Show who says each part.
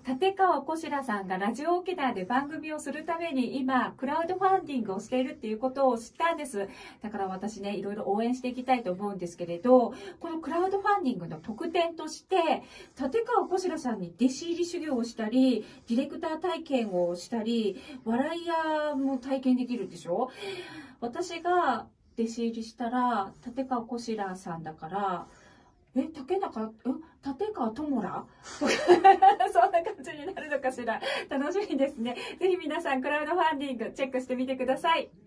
Speaker 1: 立川こしらさんがラジオ沖縄で番組をするために今、クラウドファンディングをしているっていうことを知ったんです。だから私ね、いろいろ応援していきたいと思うんですけれど、このクラウドファンディングの特典として、立川こしらさんに弟子入り修行をしたり、ディレクター体験をしたり、笑い屋も体験できるでしょ。私が弟子入りしたら、立川こしらさんだから、立川友らそんな感じになるのかしら。楽しみですね。ぜひ皆さんクラウドファンディングチェックしてみてください。